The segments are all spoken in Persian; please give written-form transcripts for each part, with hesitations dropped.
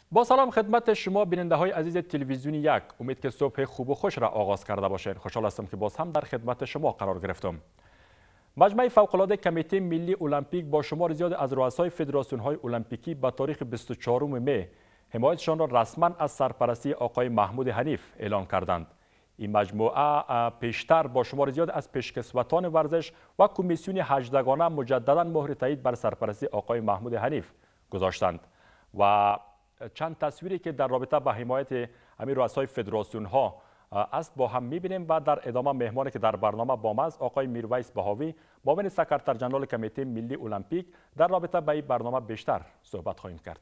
با سلام خدمت شما بیننده های عزیز تلویزیون یک. امید که صبح خوب و خوش را آغاز کرده باشید. خوشحال هستم که باز هم در خدمت شما قرار گرفتم. مجمع فوق‌العاده کمیته ملی المپیک با شمار زیاد از رؤسای فدراسیون های المپیکی به تاریخ 24 می حمایتشان را رسما از سرپرستی آقای محمود حنیف اعلان کردند. این مجموعه پیشتر با شمار زیاد از پیشکسوتان ورزش و کمیسیون 18 گانه مجددا مهر تایید بر سرپرستی آقای محمود حنیف گذاشتند و چند تصویری که در رابطه با حمایت همین رؤسای فدراسیون ها است با هم می‌بینیم و در ادامه مهمانی که در برنامه با ما است آقای میرویس بهاوی معاون سکرتر جنرال کمیته ملی المپیک در رابطه با این برنامه بیشتر صحبت خواهیم کرد.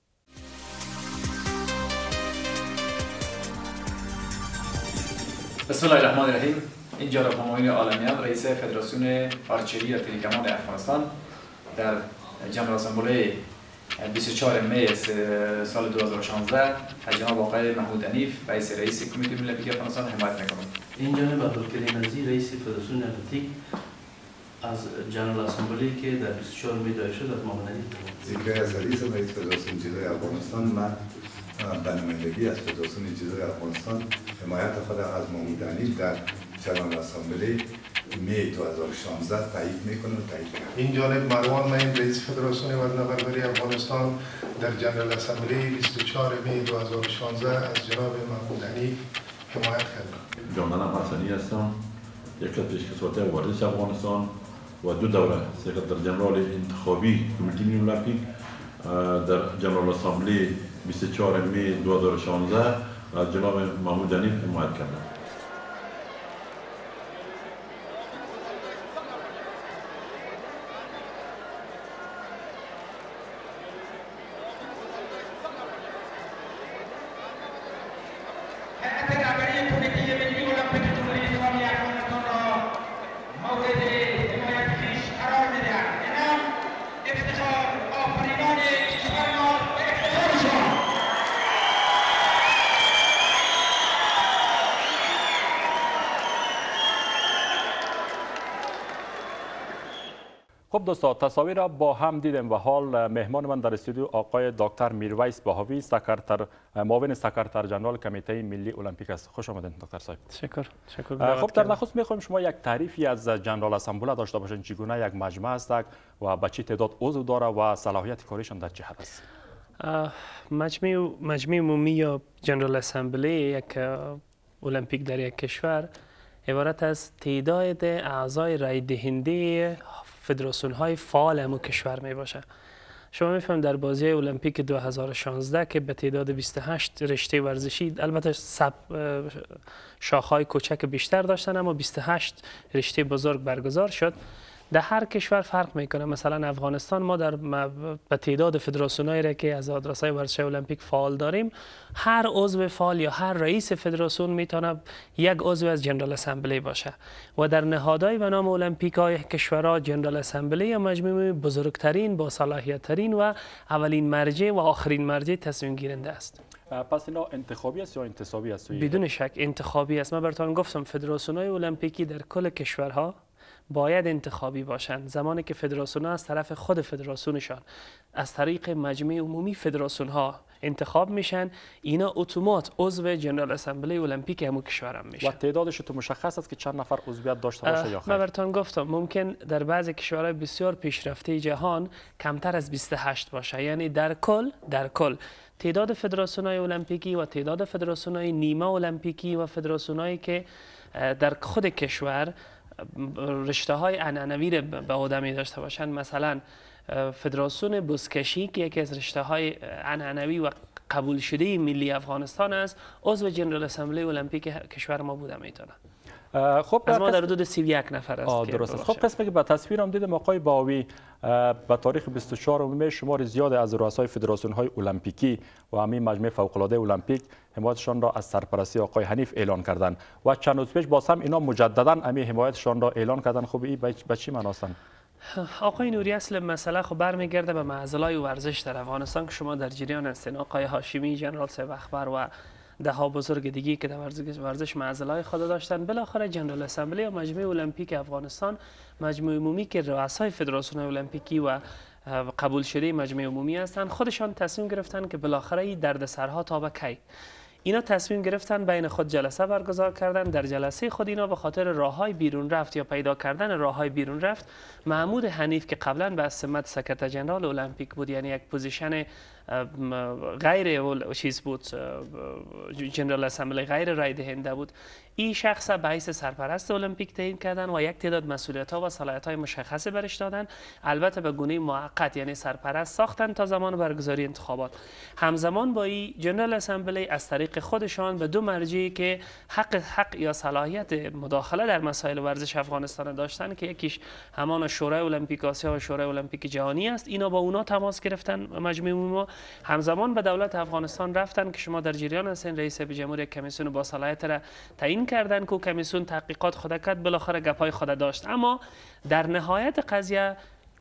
بسم الله الرحمن الرحیم. اینجا را همایون عالمیان رئیس فدراسیون آرچری تریکمان افغانستان در جنرال اسمبلی 24 می سال 2016 از جناب آقای محمود حنیف رئیس کمیته ملی المپیک افغانستان حمایت میکنم. این جانب عبدالکریم نظیر رئیس فدراسیون المپیک از جنرال اسمبلی که در 24 می دایر شد از محمود حنیف زیکای عزیز رئیس فدراسیون جودوی افغانستان من به نمایندگی از فدراسیون جودوی افغانستان حمایت خود از محمود حنیف در جنرال اسمبلی می 2016 تایید میکنم و تایید میکنم. این جانب مروان معین رئیس فدراسیون وزنه‌برداری افغانستان در جنرال اسمبلی 24 می 2016 از جناب محمود حنیف حمایت کردم. جانانم حسنی هستم، یک از پیشکسوت‌های ورزش افغانستان و دو دوره سکرتر جنرال انتخابی کمیته ملی المپیک در جنرال اسمبلی 24 می 2016 از جناب محمود حنیف حمایت کردم. خب دوستان، تصاویر را با هم دیدیم و حال مهمان من در استودیو آقای دکتر میرویس بهاوی معاون سکرتر جنرال کمیته ملی المپیک است. خوش آمدید دکتر صاحب. تشکر. خب در نخست میخوایم شما یک تعریفی از جنرال اسمبلی داشته باشین، چگونه یک مجمع است و به چه تعداد عضو داره و صلاحیت کاریشان در چه حد است؟ مجمع عمومی یا جنرال اسمبلی یک المپیک در یک کشور عبارت از تعداد اعضای رای دهنده فدراسیون های فعال همون کشور می باشه. شما میفهمید در بازی المپیک 2016 که به تعداد 28 رشته ورزشی، البته شاخهای کوچک بیشتر داشتن اما 28 رشته بزرگ برگزار شد. در هر کشور فرق میکنه. مثلا افغانستان ما به تعداد فدراسیونایی را که از آدرس‌های ورزش المپیک فعال داریم، هر عضو فعال یا هر رئیس فدراسیون میتونه یک عضو از جنرال اسمبلی باشه و در نهادهای به نام المپیک های کشورها جنرال اسمبلی مجموعه بزرگترین، با صلاحیت ترین و اولین مرجع و آخرین مرجع تصمیم گیرنده است. پس اینا انتخابی است یا انتصابی است؟ بدون شک انتخابی است. من براتون گفتم فدراسیون‌های المپیکی در کل کشورها باید انتخابی باشند. زمانی که فدراسیون ها از طرف خود فدراسیونشان از طریق مجمع عمومی فدراسیون ها انتخاب میشن، اینا اتومات عضو جنرال اسمبلی المپیک همون کشور هم میشن. و تعدادش تو مشخص است که چند نفر عضویت داشته باشه یا خیر؟ من براتون گفتم ممکن در بعضی کشورهای بسیار پیشرفته جهان کمتر از 28 باشه. یعنی در کل تعداد فدراسیون‌های المپیکی و تعداد فدراسیون‌های نیمه المپیکی و فدراسیون‌هایی که در خود کشور رشته های عنعنوی را به عهده می داشته باشند، مثلا فدراسیون بزکشی که یکی از رشته های عنعنوی و قبول شده ملی افغانستان است، عضو جنرال اسمبلی المپیک کشور ما بوده میتونه. خب از ما در حدود 31 نفر است. درست است. خب قسمی که به تصویرم دیدم آقای باوی به تاریخ 24 می شمار زیاد از رؤسای فدراسیون های المپیکی و همین مجمع فوق العاده المپیک حمایتشان را از سرپرستی آقای حنیف اعلان کردند و چند روز پیش باز هم اینا مجددا همین حمایتشان را اعلان کردند. خب این به چی معنی است؟ آقای نوری، اصل مسئله خب برمیگرده به معضلای ورزش در افغانستان که شما در جریان هستین. آقای هاشمی، جنرال صاحب اخبر و ده ها بزرگ دیگی که در ورزش معضلای خود داشتن، بالاخره جنرال اسمبلی و مجمع المپیک افغانستان، مجمع عمومی که رؤسای فدراسیون المپیکی و قبول شده مجمع عمومی هستند، خودشان تصمیم گرفتن که بالاخره این دردسرها تا به کی. اینا تصمیم گرفتن بین خود جلسه برگزار کردن. در جلسه خود اینا به خاطر راههای بیرون رفت یا پیدا کردن راههای بیرون رفت، محمود حنیف که قبلا به سمت سکرتر جنرال المپیک بود، یعنی یک پوزیشن غیر چیز بود، جنرال اسمبلی غیر رای دهنده بود، این شخص به حیث سرپرست المپیک تعیین کردن و یک تعداد مسئولیت‌ها و صلاحیت‌های مشخصی برش دادن، البته به گونه موقت، یعنی سرپرست ساختن تا زمان برگزاری انتخابات. همزمان با این جنرال اسمبلی از طریق خودشان به دو مرجعی که حق یا صلاحیت مداخله در مسائل ورزش افغانستان داشتن که یکیش همان شورای المپیک آسیا و شورای المپیک جهانی است، اینا با اونا تماس گرفتن مجمع عمومی. همزمان به دولت افغانستان رفتن که شما در جریان هستین، رئیس جمهور یک کمیسیون با صلاحیت را تعیین کردن که کمیسیون تحقیقات خود کرد، بالاخره گپای خود داشت. اما در نهایت قضیه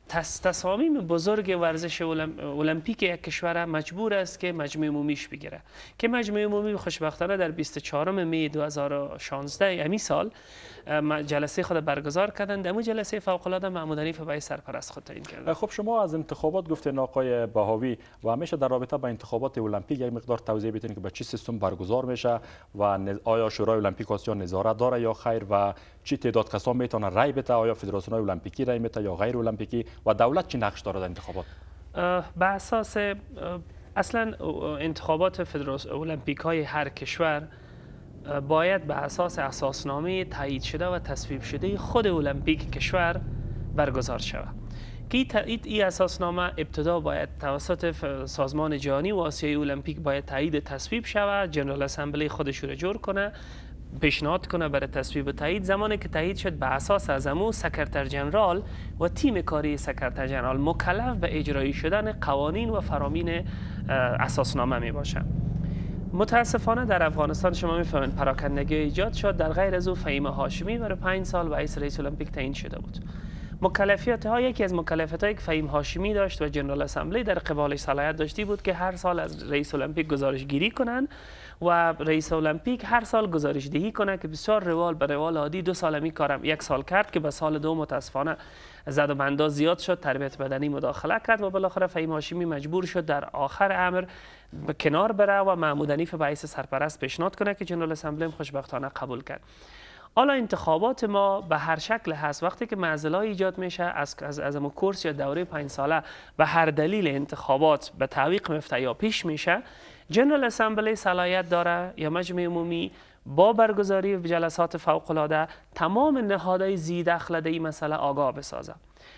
تصامیم بزرگ ورزش المپیک یک کشور مجبور است که مجمع عمومیش بگیره، که مجمع عمومی خوشبختانه در 24 می 2016 امی سال جلسه خود برگزار کردند. در جلسه فوق العاده محمود حنیف به سرپرست خود تعیین کردند. خب شما از انتخابات گفتین آقای بهاوی و همیشه در رابطه با انتخابات المپیک یک مقدار توضیح بدین که به چه سیستم برگزار میشه و آیا شورای المپیک آسیا نظارت داره یا خیر و چه تعداد کسان میتونه رای بده، آیا فدراسیون المپیکی رای میده یا غیر المپیکی و دولت چه نقش داره در انتخابات؟ به اساس اصلا انتخابات المپیک های هر کشور باید به اساس اساسنامه تایید شده و تصویب شده خود المپیک کشور برگزار شود، که این اساسنامه ابتدا باید توسط سازمان جهانی و آسیایی المپیک باید تایید تصویب شود، جنرال اسمبلی خودش رو جور کنه، پیشنهاد کنه برای تصویب و تایید. زمانی که تایید شد به اساس از امو سکرتر جنرال و تیم کاری سکرتر جنرال مکلف به اجرایی شدن قوانین و فرامین اساسنامه می باشند. متاسفانه در افغانستان شما میفهمید پراکندگی ایجاد شد. در غیر از او فهیم هاشمی برای 5 سال رئیس المپیک تعیین شده بود. مکلفیت ها، یکی از مکلفیت هایی که فهیم هاشمی داشت و جنرال اسمبلی در قبالش صلاحیت داشتی بود که هر سال از رئیس المپیک گزارش گیری کنن و رئیس المپیک هر سال گزارش دهی کنه که بسیار روال به روال عادی 2 سال می کارم 1 سال کرد که به سال 2 متاسفانه زد و بندا زیاد شد، تربیت بدنی مداخله کرد و بالاخره فهیم هاشمی مجبور شد در آخر امر به کنار بره و محمود حنیف به حیث سرپرست پیشنهاد کنه که جنرال اسمبلی خوشبختانه قبول کرد. حالا انتخابات ما به هر شکل هست، وقتی که معضله ایجاد میشه از اون کورس یا دوره 5 ساله به هر دلیل انتخابات به تعویق میفته یا پیش میشه، جنرال اسمبلی صلاحیت داره یا مجمع عمومی با برگزاری جلسات فوق العاده تمام نهادهای ذی دخل در این مسئله آگاه بسازه.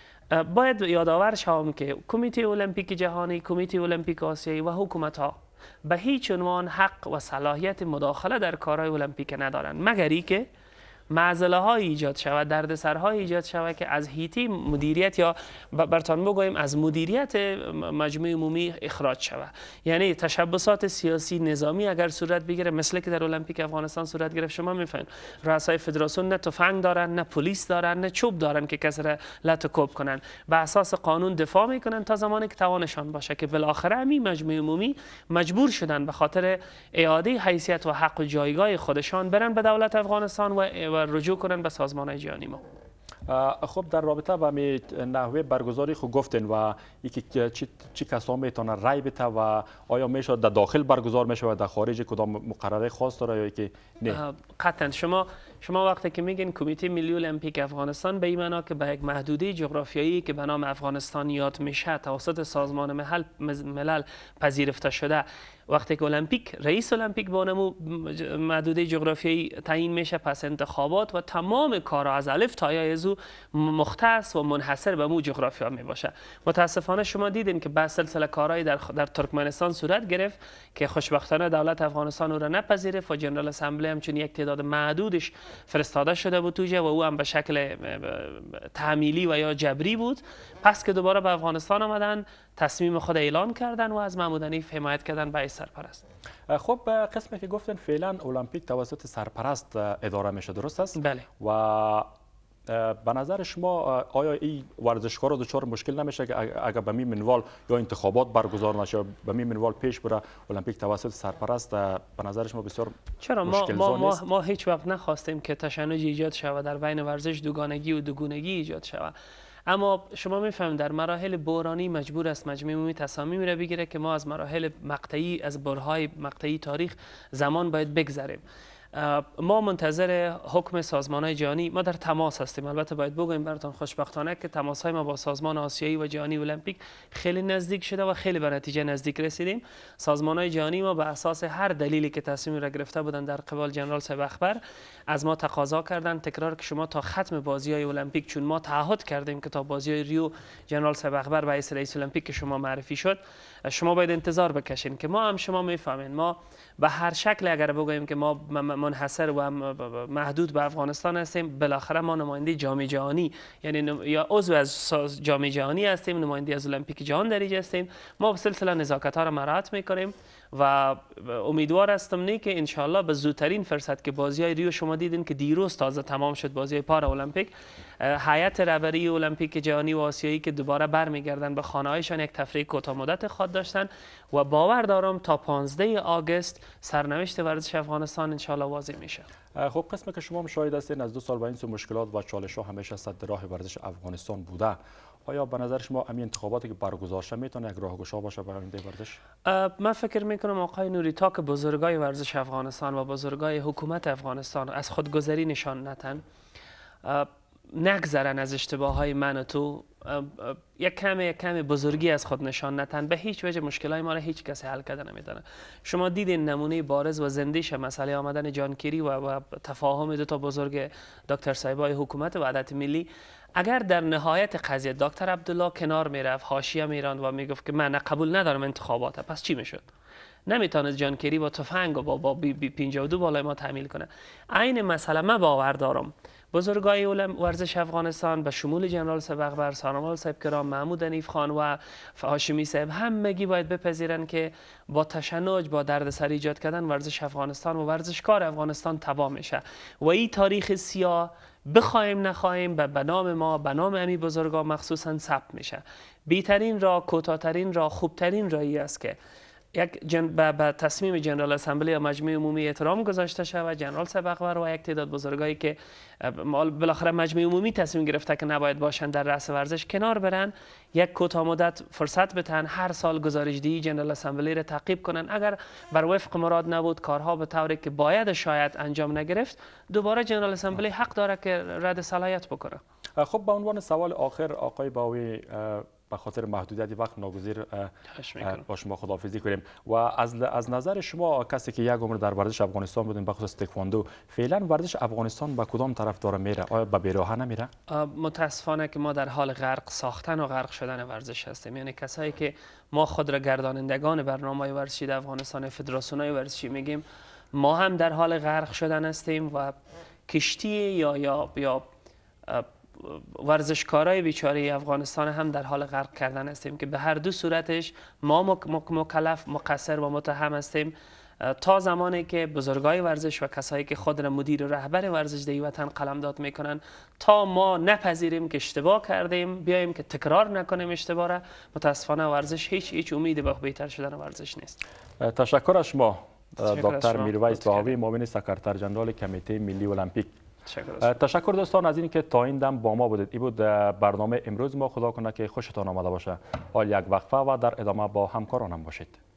باید یادآور شوم که کمیته المپیک جهانی، کمیته المپیک آسیایی و حکومت‌ها به هیچ عنوان حق و صلاحیت مداخله در کارهای المپیک ندارند، مگر اینکه معضله های ایجاد شود، دردسرهای ایجاد شود که از هیتی مدیریت یا برتان بگوییم از مدیریت مجمع عمومی اخراج شود. یعنی تشبسات سیاسی نظامی اگر صورت بگیره، مثل که در المپیک افغانستان صورت گرفت، شما میفهمید رؤسای فدراسیون نه تفنگ دارن، نه پلیس دارن، نه چوب دارن که کسی را لط و کوب کنن، به اساس قانون دفاع میکنن تا زمانی که توانشان باشه، که بالاخره همین مجمع عمومی مجبور شدن به خاطر اعاده حیثیت و حق و جایگاه خودشان برن به دولت افغانستان و رجوع کنن به سازمان جهانی ما. خب در رابطه با نحوه برگزاری خود گفتین و یکی چی کسان میتونه رای بده و آیا میشه در داخل برگزار میشه و در خارج کدام مقرره خاص داره یا که نه؟ قطعا شما وقتی که میگین کمیته ملی المپیک افغانستان، به این معنا که به یک محدوده جغرافیایی که به نام افغانستان یاد میشه توسط سازمان ملل پذیرفته شده، وقتی که المپیک رئیس المپیک با نمو محدوده جغرافیایی تعیین میشه، پس انتخابات و تمام کارها از الف تا یا از او مختص و منحصر به مو جغرافیا می باشه. متاسفانه شما دیدین که بعض سلسله کارهای در ترکمنستان صورت گرفت که خوشبختانه دولت افغانستان او را نپذیرفت و جنرال اسمبلی همچون یک تعداد معدودش فرستاده شده بود توجه و او هم به شکل تحمیلی و یا جبری بود. پس که دوباره به افغانستان آمدن، تصمیم خود اعلان کردن و از محمود حنیف حمایت کردن به سرپرست. خب قسمی که گفتن فعلا المپیک توسط سرپرست اداره میشه، درست است؟ بله. و به نظر شما آیا این ورزشکارا دچار مشکل نمیشه که اگر به می منوال یا انتخابات برگزار نشه، به می منوال پیش بره المپیک توسط سرپرست، به نظر شما بسیار چرا مشکل ما هیچ وقت نخواستیم که تشنج ایجاد شود در بین ورزش، دوگانگی و دوگونگی ایجاد شود. اما شما میفهمید در مراحل بحرانی مجبور است مجمع عمومی تصامیم را بگیره که ما از مراحل مقطعی، از برهای مقطعی تاریخ زمان باید بگذریم. ما منتظر حکم سازمان‌های جهانی، ما در تماس هستیم. البته باید بگویم براتون خوشبختانه که تماس‌های ما با سازمان آسیایی و جهانی المپیک خیلی نزدیک شده و خیلی به نتیجه نزدیک رسیدیم. سازمان‌های جهانی ما به اساس هر دلیلی که تصمیم را گرفته بودند در قبال جنرال صاحب اخبر از ما تقاضا کردند تکرار که شما تا ختم بازی‌های المپیک، چون ما تعهد کردیم که تا بازی‌های ریو جنرال صاحب اخبر رئیس المپیک که شما معرفی شد، شما باید انتظار بکشین که ما هم شما میفهمین ما به هر شکل اگر بگوییم که ما منحصر و محدود به افغانستان هستیم، بالاخره ما نماینده جام جهانی یعنی یا عضو از جام جهانی هستیم، نماینده از المپیک جهان درجه هستیم. ما به سلسله نزاکت ها را مراعات میکنیم و امیدوار هستم نه که انشالله به زودترین فرصت که بازی های ریو، شما دیدین که دیروز تازه تمام شد بازی پارا المپیک، هیئت رهبری المپیک جهانی و آسیایی که دوباره برمیگردن به خانه‌هایشان یک تفریح کوتاه مدت خود داشتن و باور دارم تا 15 آگوست سرنوشت ورزش افغانستان انشالله واضح میشه. خب قسمی که شما مشاهده هستین از 2 سال با این مشکلات و چالش‌ها همیشه صد راه ورزش افغانستان بوده. آیا به نظر شما همین انتخاباتی که برگزار شده میتونه یک راهگشا باشه برای آینده ورزش؟ من فکر میکنم آقای نوری تا که بزرگای ورزش افغانستان و بزرگای حکومت افغانستان از خودگذری نشان ندن، نگذرن از اشتباه های من و تو، یک کمی بزرگی از خود نشان ندن، به هیچ وجه مشکلات ما را هیچ کسی حل کرده نمیدونه. شما دیدین نمونه بارز و زنده‌ش مسئله آمدن جان کری و تفاهم دو تا بزرگ دکتر صاحبای حکومت وحدت ملی. اگر در نهایت قضیه دکتر عبدالله کنار میرفت، حاشیه میراند و میگفت که من قبول ندارم انتخابات، پس چی میشد؟ نمیتونست جان کری با تفنگ و با بی 52 بالای ما تحمیل کنه. عین مسئله من باور دارم بزرگای ورزش افغانستان به شمول جنرال صاحب اخبر، سانوال صاحب کرام، محمود حنیف خان و هاشمی صاحب همگی باید بپذیرن که با تشنج، با دردسر ایجاد کردن ورزش افغانستان و ورزشکار افغانستان تباه میشه و این تاریخ سیاه بخوایم نخواهیم به نام ما، به نام امی بزرگا مخصوصا ثبت میشه. بیترین راه، کوتاه‌ترین راه، خوبترین راهی است که به تصمیم جنرال اسمبلی و مجمع عمومی احترام گذاشته شود و جنرال صاحب اخبر و یک تعداد بزرگایی که بالاخره مجمع عمومی تصمیم گرفته که نباید باشند در رأس ورزش کنار برن، یک کوتاه مدت فرصت بتن، هر سال گزارشدهی جنرال اسمبلی را تعقیب کنن. اگر بر وفق مراد نبود، کارها به طوری که باید شاید انجام نگرفت، دوباره جنرال اسمبلی حق داره که رد صلاحیت بکنه. خب به عنوان سوال آخر آقای باوی، به خاطر محدودیت وقت ناگزیر با شما خداحافظی کنیم و از نظر شما کسی که یک عمر در ورزش افغانستان بودین به خصوص تکواندو، فعلا ورزش افغانستان به کدام طرف داره میره؟ آیا به بیراه نمیره؟ متاسفانه که ما در حال غرق ساختن و غرق شدن ورزش هستیم. یعنی کسایی که ما خود را گردانندگان برنامه‌های ورزشی در افغانستان، فدراسیون‌های ورزشی میگیم، ما هم در حال غرق شدن هستیم و کشتی یا ورزشکارای بیچاره افغانستان هم در حال غرق کردن هستیم که به هر دو صورتش ما مکلف، مقصر و متهم هستیم تا زمانی که بزرگای ورزش و کسایی که خود را مدیر و رهبر ورزش در وطن قلمداد میکنن، تا ما نپذیریم که اشتباه کردیم، بیایم که تکرار نکنیم اشتباه را، متاسفانه ورزش هیچ امیدی به بهتر شدن ورزش نیست. تشکر از شما دکتر میرویس باوی، معاون سکرتر جنرال کمیته ملی المپیک. تشکر دوستان از این که تا این دم با ما بودید. این بود برنامه امروز ما. خدا کنه که خوشتان آمده باشه. حال یک وقفه و در ادامه با همکارانم باشید.